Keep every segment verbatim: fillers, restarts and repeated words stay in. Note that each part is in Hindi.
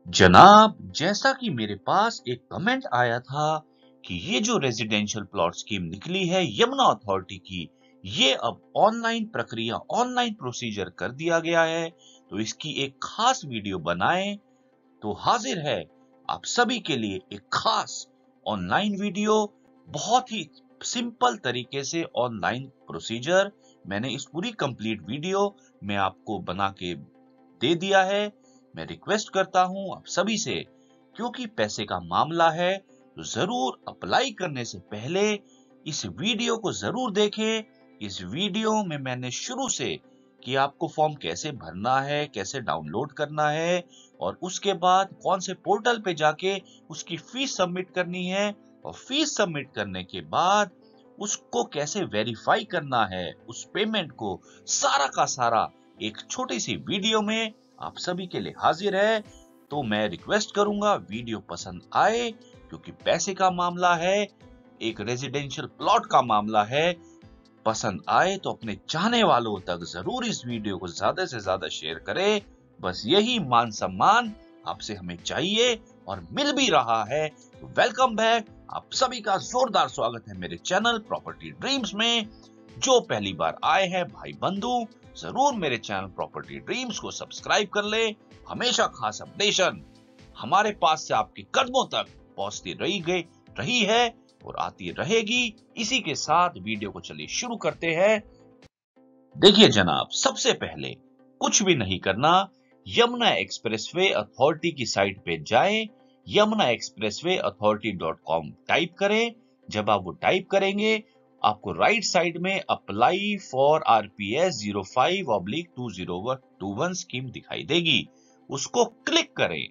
जनाब, जैसा कि मेरे पास एक कमेंट आया था कि ये जो रेजिडेंशियल प्लॉट स्कीम निकली है यमुना अथॉरिटी की, ये अब ऑनलाइन प्रक्रिया, ऑनलाइन प्रोसीजर कर दिया गया है, तो इसकी एक खास वीडियो बनाएं। तो हाजिर है आप सभी के लिए एक खास ऑनलाइन वीडियो, बहुत ही सिंपल तरीके से ऑनलाइन प्रोसीजर। मैंने इस पूरी कंप्लीट वीडियो में आपको बना के दे दिया है। मैं रिक्वेस्ट करता हूं आप सभी से, क्योंकि पैसे का मामला है, तो जरूर अप्लाई करने से पहले इस वीडियो को जरूर देखें। इस वीडियो में मैंने शुरू से कि आपको फॉर्म कैसे भरना है, कैसे डाउनलोड करना है, और उसके बाद कौन से पोर्टल पे जाके उसकी फीस सबमिट करनी है, और फीस सबमिट करने के बाद उसको कैसे वेरीफाई करना है, उस पेमेंट को, सारा का सारा एक छोटी सी वीडियो में आप सभी के लिए हाजिर है। तो मैं रिक्वेस्ट करूंगा वीडियो पसंद आए, क्योंकि पैसे का मामला है, एक रेजिडेंशियल प्लॉट का मामला है। पसंद आए तो अपने चाहने वालों तक जरूर इस वीडियो को ज्यादा से ज्यादा शेयर करें। बस यही मान सम्मान आपसे हमें चाहिए और मिल भी रहा है। तो वेलकम बैक, आप सभी का जोरदार स्वागत है मेरे चैनल प्रॉपर्टी ड्रीम्स में। जो पहली बार आए हैं भाई बंधु, जरूर मेरे चैनल प्रॉपर्टी ड्रीम्स को सब्सक्राइब कर ले। हमेशा खास अपडेशन हमारे पास से आपके कदमों तक पहुंचती रही गई रही है और आती रहेगी। इसी के साथ वीडियो को चलिए शुरू करते हैं। देखिए जनाब, सबसे पहले कुछ भी नहीं करना, यमुना एक्सप्रेसवे अथॉरिटी की साइट पे जाएं, Yamuna expressway authority dot com type करें। जब आप वो टाइप करेंगे, आपको राइट साइड में apply for RPS zero five oblique two zero two one scheme दिखाई देगी, उसको क्लिक करें।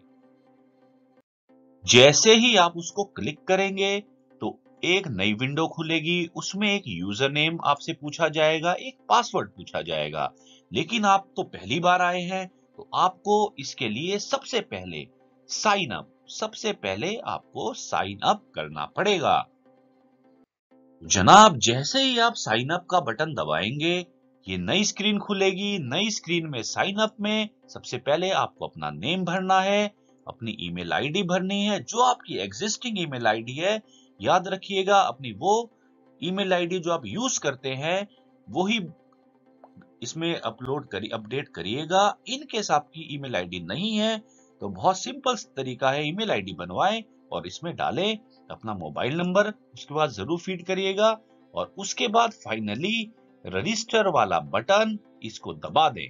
जैसे ही आप उसको क्लिक करेंगे तो एक नई विंडो खुलेगी, उसमें एक यूजर नेम आपसे पूछा जाएगा, एक पासवर्ड पूछा जाएगा। लेकिन आप तो पहली बार आए हैं, तो आपको इसके लिए सबसे पहले साइन अप सबसे पहले आपको साइन अप करना पड़ेगा। जनाब, जैसे ही आप साइन अप का बटन दबाएंगे, ये नई स्क्रीन खुलेगी। नई स्क्रीन में साइन अप में सबसे पहले आपको अपना नेम भरना है, अपनी ईमेल आईडी भरनी है, जो आपकी एग्जिस्टिंग ईमेल आईडी है। याद रखिएगा, अपनी वो ईमेल आईडी जो आप यूज करते हैं वो ही इसमें अपलोड करी अपडेट करिएगा। इन केस आपकी ईमेल आईडी नहीं है तो बहुत सिंपल तरीका है, ईमेल आईडी बनवाएं और इसमें डालें अपना मोबाइल नंबर, उसके बाद जरूर फीड करिएगा, और उसके बाद फाइनली रजिस्टर वाला बटन इसको दबा दें।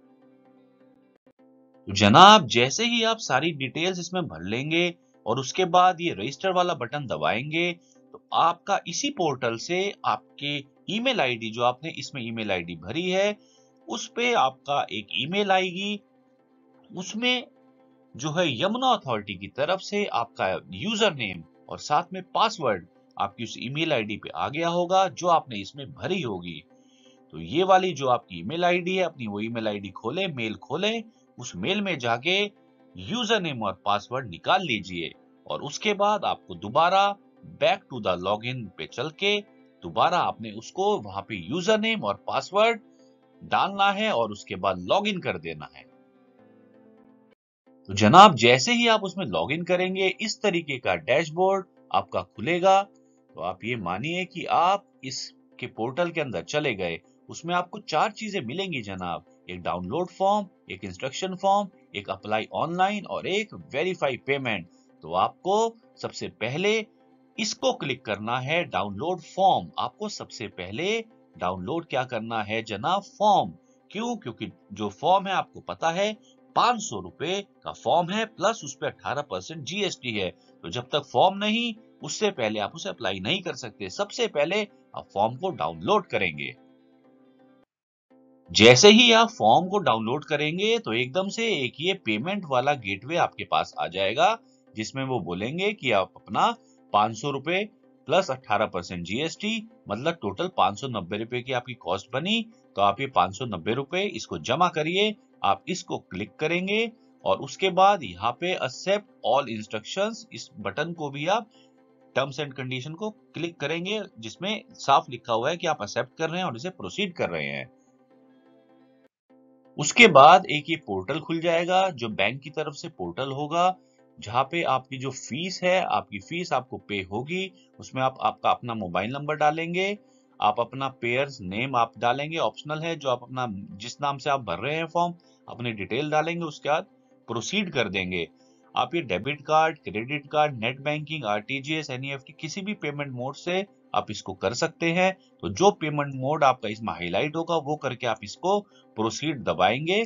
तो जनाब, जैसे ही आप सारी डिटेल्स इसमें भर लेंगे और उसके बाद ये रजिस्टर वाला बटन दबाएंगे, तो आपका इसी पोर्टल से आपके ईमेल आईडी जो आपने इसमें ईमेल आईडी भरी है, उस पे आपका एक ईमेल आएगी। उसमें जो है यमुना अथॉरिटी की तरफ से आपका यूजर नेम और साथ में पासवर्ड आपकी उस ईमेल आईडी पे आ गया होगा, जो आपने इसमें भरी होगी। तो ये वाली जो आपकी ईमेल आईडी है, अपनी वो ईमेल आईडी खोलें, मेल खोलें, उस मेल में जाके यूजर नेम और पासवर्ड निकाल लीजिए, और उसके बाद आपको दोबारा बैक टू द लॉगिन पे चल के दोबारा आपने उसको वहां पे यूजर नेम और पासवर्ड डालना है और उसके बाद लॉगिन कर देना है। तो जनाब, जैसे ही आप उसमें लॉगिन करेंगे, इस तरीके का डैशबोर्ड आपका खुलेगा। तो आप ये मानिए कि आप इसके पोर्टल के अंदर चले गए। उसमें आपको चार चीजें मिलेंगी जनाब, एक डाउनलोड फॉर्म, एक इंस्ट्रक्शन फॉर्म, एक अप्लाई ऑनलाइन और एक वेरीफाई पेमेंट। तो आपको सबसे पहले इसको क्लिक करना है, डाउनलोड फॉर्म। आपको सबसे पहले डाउनलोड क्या करना है जनाब? फॉर्म। क्यों? क्योंकि जो फॉर्म है आपको पता है पांच सौ रुपए का फॉर्म है, प्लस उस पर अठारह परसेंट जीएसटी है। तो जब तक फॉर्म नहीं, उससे पहले आप उसे अप्लाई नहीं कर सकते। सबसे पहले आप फॉर्म को डाउनलोड करेंगे। जैसे ही आप फॉर्म को डाउनलोड करेंगे तो एकदम से एक ये पेमेंट वाला गेटवे आपके पास आ जाएगा, जिसमें वो बोलेंगे कि आप अपना पांच सौ रुपए प्लस अठारह परसेंट जीएसटी, मतलब टोटल पांच सौ नब्बे रुपए की आपकी कॉस्ट बनी। तो आप ये पांच सौ नब्बे रुपए इसको जमा करिए। आप इसको क्लिक करेंगे और उसके बाद यहाँ पे एक्सेप्ट ऑल इंस्ट्रक्शंस, इस बटन को भी आप टर्म्स एंड कंडीशन को क्लिक करेंगे, जिसमें साफ लिखा हुआ है कि आप एक्सेप्ट कर रहे हैं और इसे प्रोसीड कर रहे हैं। उसके बाद एक ये पोर्टल खुल जाएगा जो बैंक की तरफ से पोर्टल होगा, जहाँ पे आपकी जो फीस है, आपकी फीस आपको पे होगी। उसमें आप आपका अपना मोबाइल नंबर डालेंगे, आप अपना पेयर्स नेम आप डालेंगे, ऑप्शनल है, जो आप अपना जिस नाम से आप भर रहे हैं फॉर्म, अपनी डिटेल डालेंगे, उसके बाद प्रोसीड कर देंगे। आप ये debit card, credit card, net banking, RTGS, NEFT किसी भी पेमेंट मोड से आप इसको कर सकते हैं। तो जो पेमेंट मोड आपका इसमें हाईलाइट होगा वो करके आप इसको प्रोसीड दबाएंगे।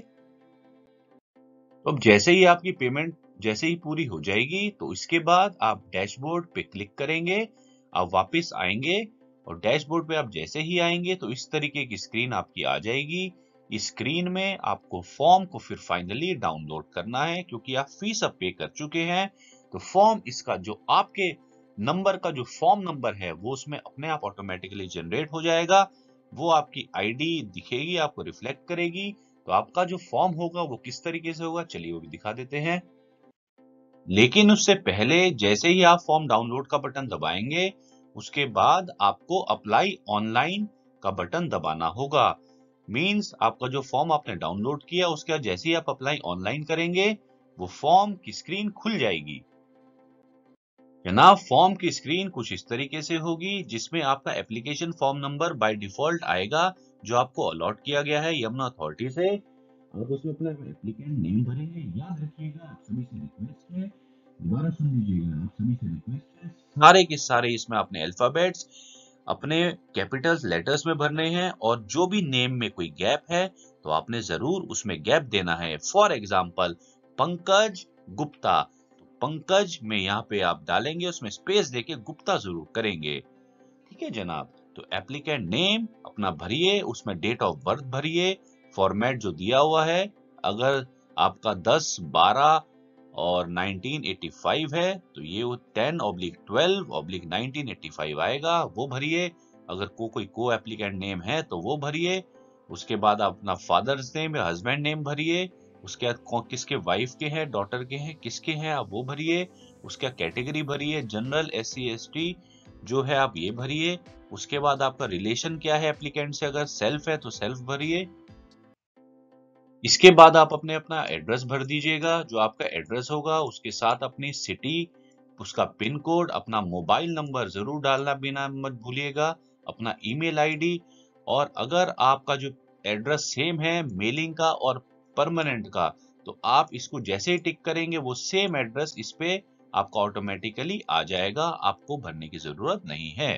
तो अब जैसे ही आपकी पेमेंट जैसे ही पूरी हो जाएगी, तो इसके बाद आप डैशबोर्ड पे क्लिक करेंगे, आप वापस आएंगे, और डैशबोर्ड पे आप जैसे ही आएंगे तो इस तरीके की स्क्रीन आपकी आ जाएगी। इस स्क्रीन में आपको फॉर्म को फिर फाइनली डाउनलोड करना है, क्योंकि आप फीस अब पे कर चुके हैं। तो फॉर्म इसका जो आपके नंबर का जो फॉर्म नंबर है वो उसमें अपने आप ऑटोमेटिकली जनरेट हो जाएगा। वो आपकी आईडी दिखेगी, आपको रिफ्लेक्ट करेगी। तो आपका जो फॉर्म होगा वो किस तरीके से होगा, चलिए वो भी दिखा देते हैं। लेकिन उससे पहले जैसे ही आप फॉर्म डाउनलोड का बटन दबाएंगे, उसके बाद आपको अप्लाई ऑनलाइन का बटन दबाना होगा। मींस आपका जो फॉर्म आपने डाउनलोड किया उसके बाद जैसे ही आप अप्लाई ऑनलाइन करेंगे, वो फॉर्म की स्क्रीन खुल जाएगी। जनाब, फॉर्म की स्क्रीन कुछ इस तरीके से होगी, जिसमें आपका application form number by default आएगा, जो आपको अलॉट किया गया है यमुना अथॉरिटी से। आप उसमें अपना एप्लीकेंट नेम भरेंगे। याद रखिएगा, आप सभी से रिक्वेस्ट है, दोबारा सुन लीजिएगा, आप सभी से रिक्वेस्ट है, सारे के सारे इसमें अपने अल्फाबेट्स अपने कैपिटल्स लेटर्स में भरने हैं, और जो भी नेम में कोई गैप है तो आपने जरूर उसमें गैप देना है। फॉर एग्जाम्पल पंकज गुप्ता, पंकज में यहाँ पे आप डालेंगे, उसमें स्पेस देके गुप्ता जरूर करेंगे। ठीक है जनाब, तो एप्लीकेंट नेम अपना भरिए, उसमें डेट ऑफ बर्थ भरिए, फॉर्मेट जो दिया हुआ है। अगर आपका दस बारह और नाइनटीन एटी फाइव है तो ये वो ten oblique twelve oblique nineteen eighty five आएगा, वो भरिए। अगर को कोई को एप्लीकेंट नेम है तो वो भरिए। उसके बाद आप अपना फादर्स नेम या हस्बैंड नेम भरिए। उसके बाद कौन किसके वाइफ के हैं, डॉटर के हैं, किसके हैं, आप वो भरिए। उसका कैटेगरी भरिए, general, S C S T जो है आप ये भरिए। उसके बाद आपका रिलेशन क्या है एप्लीकेंट से, अगर सेल्फ है तो सेल्फ भरिए। इसके बाद आप अपने अपना एड्रेस भर दीजिएगा, जो आपका एड्रेस होगा उसके साथ अपनी सिटी, उसका पिन कोड, अपना मोबाइल नंबर जरूर डालना बिना मत भूलिएगा, अपना ईमेल आईडी। और अगर आपका जो एड्रेस सेम है मेलिंग का और परमानेंट का, तो आप इसको जैसे ही टिक करेंगे वो सेम एड्रेस इस पे आपका ऑटोमेटिकली आ जाएगा, आपको भरने की जरूरत नहीं है।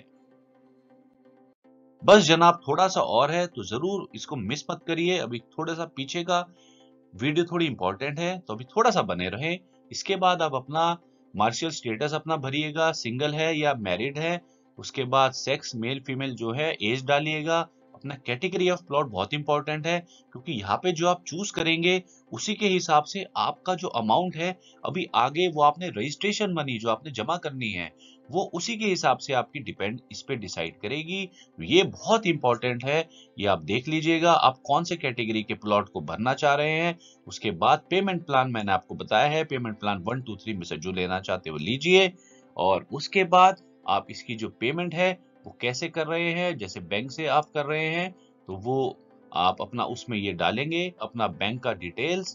बस जनाब, थोड़ा सा और है तो जरूर इसको मिस मत करिए। अभी थोड़ा सा पीछे का वीडियो थोड़ी इंपॉर्टेंट है, तो अभी थोड़ा सा बने रहे। इसके बाद आप अपना मार्शियल स्टेटस अपना भरिएगा, सिंगल है या मैरिड है। उसके बाद सेक्स मेल फीमेल जो है, एज डालिएगा। अपना कैटेगरी ऑफ प्लॉट बहुत इंपॉर्टेंट है, क्योंकि यहाँ पे जो आप चूज करेंगे उसी के हिसाब से आपका जो अमाउंट है अभी आगे वो आपने रजिस्ट्रेशन मनी जो आपने जमा करनी है वो उसी के हिसाब से आपकी डिपेंड इस पे डिसाइड करेगी। ये बहुत इंपॉर्टेंट है, ये आप देख लीजिएगा आप कौन से कैटेगरी के प्लॉट को भरना चाह रहे हैं। उसके बाद पेमेंट प्लान मैंने आपको बताया है, payment plan one two three में से जो लेना चाहते हो लीजिए। और उसके बाद आप इसकी जो पेमेंट है वो कैसे कर रहे हैं, जैसे बैंक से आप कर रहे हैं तो वो आप अपना उसमें ये डालेंगे, अपना बैंक का डिटेल्स,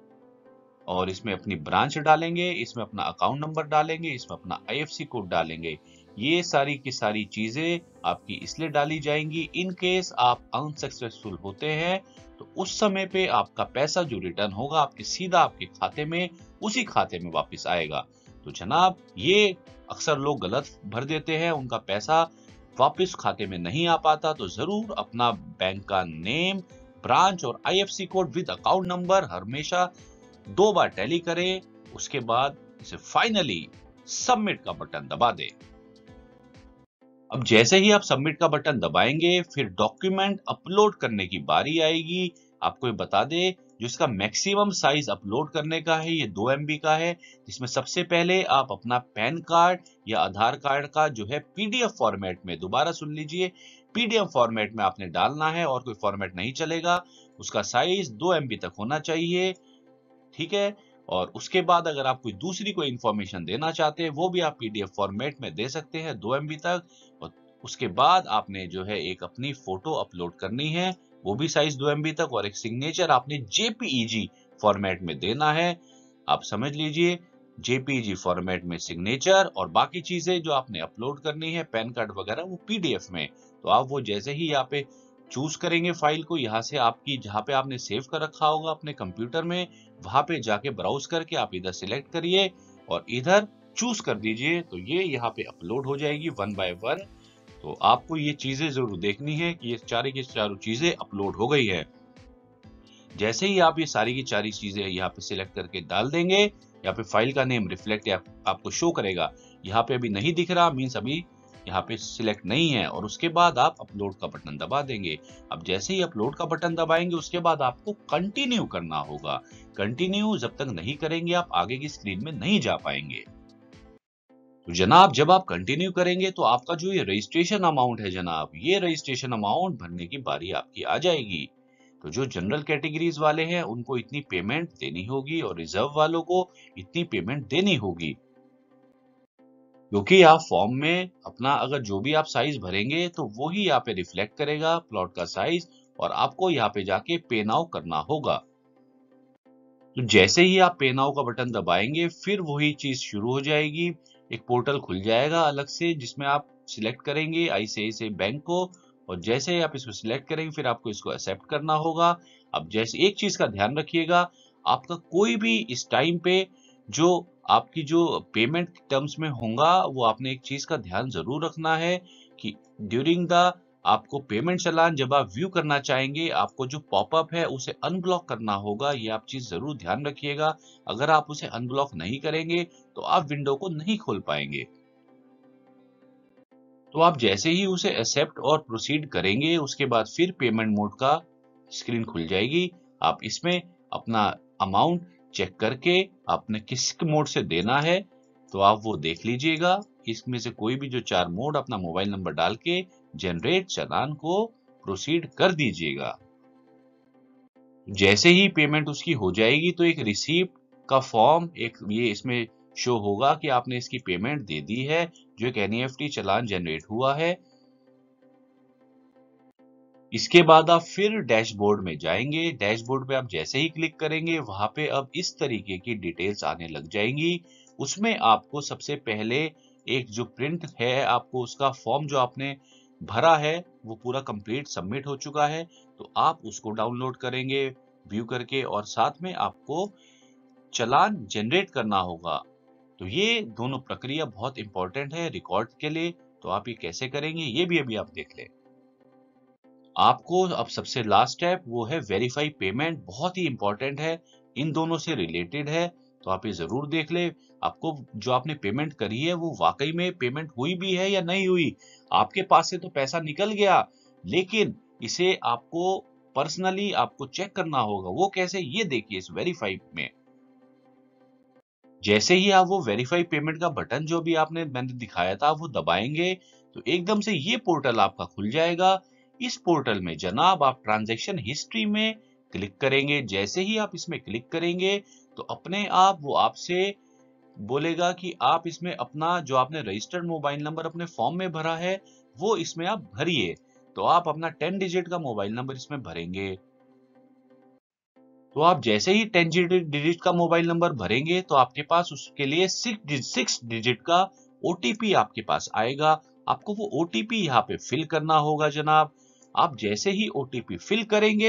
और इसमें अपनी ब्रांच डालेंगे, इसमें अपना अकाउंट नंबर डालेंगे, इसमें अपना आईएफएससी कोड डालेंगे। ये सारी की सारी चीजें आपकी इसलिए डाली जाएंगी इन केस आप अनसक्सेसफुल होते हैं, तो उस समय पे आपका पैसा जो रिटर्न होगा आपके सीधा आपके खाते में उसी खाते में वापस आएगा। तो जनाब, ये अक्सर लोग गलत भर देते हैं, उनका पैसा वापस खाते में नहीं आ पाता। तो जरूर अपना बैंक का नेम, ब्रांच और IFSC code with account number हमेशा दो बार टैली करें। उसके बाद इसे फाइनली सबमिट का बटन दबा दें। अब जैसे ही आप सबमिट का बटन दबाएंगे, फिर डॉक्यूमेंट अपलोड करने की बारी आएगी। आपको ये बता दे, जो इसका मैक्सिमम साइज अपलोड करने का है ये दो एमबी का है, जिसमें सबसे पहले आप अपना पैन कार्ड या आधार कार्ड का जो है पीडीएफ फॉर्मेट में, दोबारा सुन लीजिए, पीडीएफ फॉर्मेट में आपने डालना है और कोई फॉर्मेट नहीं चलेगा। उसका साइज दो एमबी तक होना चाहिए, ठीक है। और उसके बाद अगर आप कोई दूसरी कोई इंफॉर्मेशन देना चाहते हैं वो भी आप पीडीएफ फॉर्मेट में दे सकते हैं दो एमबी तक। और उसके बाद आपने जो है एक अपनी फोटो अपलोड करनी है, वो भी साइज दो एम बी तक, और एक सिग्नेचर आपने जे पी ई जी फॉर्मेट में देना है। आप समझ लीजिए, J P E G format में सिग्नेचर, और बाकी चीजें जो आपने अपलोड करनी है पैन कार्ड वगैरह वो पी डी एफ में। तो आप वो जैसे ही यहाँ पे चूज करेंगे फाइल को, यहाँ से आपकी जहाँ पे आपने सेव कर रखा होगा अपने कंप्यूटर में, वहां पे जाके ब्राउज करके आप इधर सिलेक्ट करिए और इधर चूज कर दीजिए। तो ये यहाँ पे अपलोड हो जाएगी वन बाय वन। तो आपको ये चीजें जरूर देखनी है कि ये सारी की चारों चीजें अपलोड हो गई है। जैसे ही आप ये सारी की सारी चीजें यहाँ पे सिलेक्ट करके डाल देंगे, यहाँ पे फाइल का नेम रिफ्लेक्ट या आपको शो करेगा। यहाँ पे अभी नहीं दिख रहा, मीन्स अभी यहाँ पे सिलेक्ट नहीं है, और उसके बाद आप अपलोड का बटन दबा देंगे। अब जैसे ही अपलोड का बटन दबाएंगे उसके बाद आपको कंटिन्यू करना होगा। कंटिन्यू जब तक नहीं करेंगे आप आगे की स्क्रीन में नहीं जा पाएंगे। तो जनाब जब आप कंटिन्यू करेंगे तो आपका जो ये रजिस्ट्रेशन अमाउंट है जनाब, ये रजिस्ट्रेशन अमाउंट भरने की बारी आपकी आ जाएगी। तो जो जनरल कैटेगरीज वाले हैं उनको इतनी पेमेंट देनी होगी, और रिजर्व वालों को इतनी पेमेंट देनी होगी, क्योंकि आप फॉर्म में अपना अगर जो भी आप साइज भरेंगे तो वो ही यहाँ पे रिफ्लेक्ट करेगा प्लॉट का साइज, और आपको यहाँ पे जाके पे नाउ करना होगा। तो जैसे ही आप पे नाउ का बटन दबाएंगे फिर वही चीज शुरू हो जाएगी। एक पोर्टल खुल जाएगा अलग से जिसमें आप सिलेक्ट करेंगे आई सी आई सी आई बैंक को, और जैसे ही आप इसको सिलेक्ट करेंगे फिर आपको इसको एक्सेप्ट करना होगा। अब जैसे एक चीज का ध्यान रखिएगा, आपका कोई भी इस टाइम पे जो आपकी जो पेमेंट टर्म्स में होगा, वो आपने एक चीज का ध्यान जरूर रखना है कि ड्यूरिंग द आपको पेमेंट चालान जब आप व्यू करना चाहेंगे, आपको जो पॉपअप है उसे अनब्लॉक करना होगा। ये आप चीज जरूर ध्यान रखिएगा। अगर आप उसे अनब्लॉक नहीं करेंगे तो आप विंडो को नहीं खोल पाएंगे। तो आप जैसे ही उसे एक्सेप्ट और प्रोसीड करेंगे उसके बाद फिर पेमेंट मोड का स्क्रीन खुल जाएगी। आप इसमें अपना अमाउंट चेक करके आपने किस मोड से देना है तो आप वो देख लीजिएगा। इसमें से कोई भी जो चार मोड अपना मोबाइल नंबर डाल के जनरेट चालान को प्रोसीड कर दीजिएगा। जैसे ही पेमेंट उसकी हो जाएगी तो एक रिसीप्ट का फॉर्म एक ये इसमें शो होगा कि आपने इसकी पेमेंट दे दी है, जो एक N E F T challan generate हुआ है। इसके बाद आप फिर डैशबोर्ड में जाएंगे। डैशबोर्ड पे आप जैसे ही क्लिक करेंगे वहां पे अब इस तरीके की डिटेल्स आने लग जाएंगी। उसमें आपको सबसे पहले एक जो प्रिंट है, आपको उसका फॉर्म जो आपने भरा है वो पूरा कंप्लीट सबमिट हो चुका है, तो आप उसको डाउनलोड करेंगे व्यू करके, और साथ में आपको चालान जनरेट करना होगा। तो ये दोनों प्रक्रिया बहुत इंपॉर्टेंट है रिकॉर्ड के लिए। तो आप ये कैसे करेंगे ये भी अभी आप देख लें। आपको अब सबसे लास्ट स्टेप वो है वेरीफाई पेमेंट, बहुत ही इंपॉर्टेंट है, इन दोनों से रिलेटेड है। तो आप ये जरूर देख ले आपको जो आपने पेमेंट करी है वो वाकई में पेमेंट हुई भी है या नहीं हुई। आपके पास से तो पैसा निकल गया, लेकिन इसे आपको पर्सनली आपको चेक करना होगा। वो कैसे, ये देखिए इस वेरीफाई में। जैसे ही आप वो वेरीफाई पेमेंट का बटन जो भी आपने मैंने दिखाया था वो दबाएंगे तो एकदम से ये पोर्टल आपका खुल जाएगा। इस पोर्टल में जनाब आप ट्रांजैक्शन हिस्ट्री में क्लिक करेंगे। जैसे ही आप इसमें क्लिक करेंगे तो अपने आप वो आपसे बोलेगा कि आप इसमें अपना जो आपने रजिस्टर्ड मोबाइल नंबर अपने फॉर्म में भरा है वो इसमें आप भरिए। तो आप अपना टेन डिजिट का मोबाइल नंबर इसमें भरेंगे। तो आप जैसे ही टेन डिजिट का मोबाइल नंबर भरेंगे तो आपके पास उसके लिए सिक्स सिक्स डिजिट का ओ टी पी आपके पास आएगा। आपको वो ओ टी पी यहाँ पे फिल करना होगा जनाब। आप जैसे ही ओ टी पी फिल करेंगे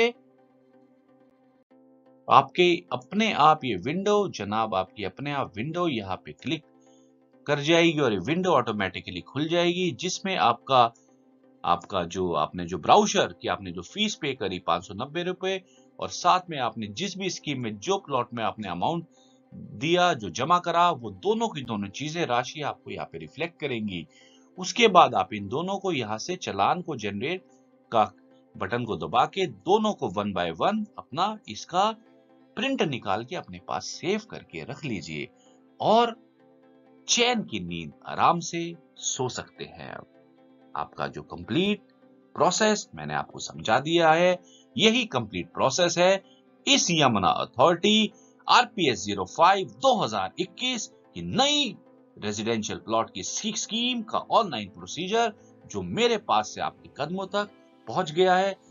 आपके अपने आप ये विंडो जनाब आपकी अपने आप विंडो यहाँ पे क्लिक कर जाएगी और ये विंडो ऑटोमेटिकली खुल जाएगी, जिसमें आपका आपका जो आपने जो ब्राउजर की आपने जो फीस पे करी पांच सौ नब्बे रुपए, और साथ में आपने जिस भी स्कीम में जो प्लॉट में आपने अमाउंट दिया जो जमा करा वो दोनों की दोनों चीजें राशि आपको यहाँ पे रिफ्लेक्ट करेंगी। उसके बाद आप इन दोनों को यहाँ से चालान को जनरेट का बटन को दबा के दोनों को वन बाय वन अपना इसका प्रिंट निकाल के अपने पास सेव करके रख लीजिए और चैन की नींद आराम से सो सकते हैं। अब आपका जो कंप्लीट प्रोसेस मैंने आपको समझा दिया है, यही कंप्लीट प्रोसेस है इस Yamuna authority R P S zero five दो हज़ार इक्कीस की नई रेजिडेंशियल प्लॉट की स्कीम का ऑनलाइन प्रोसीजर जो मेरे पास से आपके कदमों तक पहुंच गया है।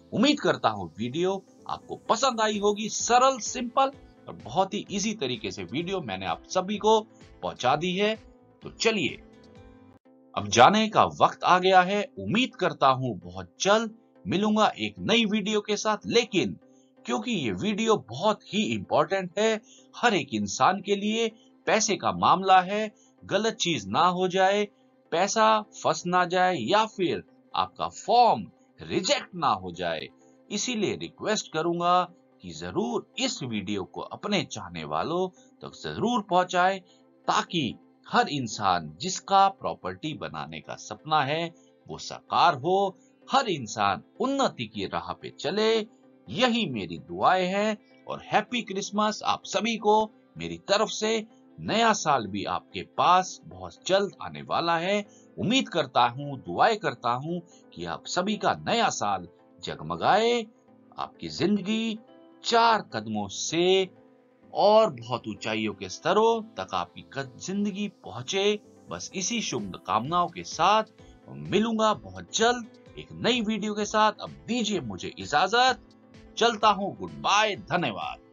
उम्मीद करता हूँ वीडियो आपको पसंद आई होगी। सरल, सिंपल और बहुत ही इजी तरीके से वीडियो मैंने आप सभी को पहुंचा दी है। तो चलिए अब जाने का वक्त आ गया है। उम्मीद करता हूँ बहुत जल्द मिलूंगा एक नई वीडियो के साथ। लेकिन क्योंकि ये वीडियो बहुत ही इंपॉर्टेंट है हर एक इंसान के लिए, पैसे का मामला है, गलत चीज ना हो जाए, पैसा फंस ना जाए या फिर आपका फॉर्म रिजेक्ट ना हो जाए, इसीलिए रिक्वेस्ट करूंगा कि जरूर इस वीडियो को अपने चाहने वालों तक जरूर पहुंचाएं, ताकि हर इंसान जिसका प्रॉपर्टी बनाने का सपना है वो साकार हो, हर इंसान उन्नति की राह पे चले। यही मेरी दुआएं हैं और हैप्पी क्रिसमस आप सभी को मेरी तरफ से। नया साल भी आपके पास बहुत जल्द आने वाला है। उम्मीद करता हूँ, दुआएं करता हूँ कि आप सभी का नया साल जगमगाए, आपकी जिंदगी चार कदमों से और बहुत ऊंचाइयों के स्तरों तक आपकी जिंदगी पहुंचे। बस इसी शुभ कामनाओं के साथ मिलूंगा बहुत जल्द एक नई वीडियो के साथ। अब दीजिए मुझे इजाजत, चलता हूँ। गुड बाय, धन्यवाद।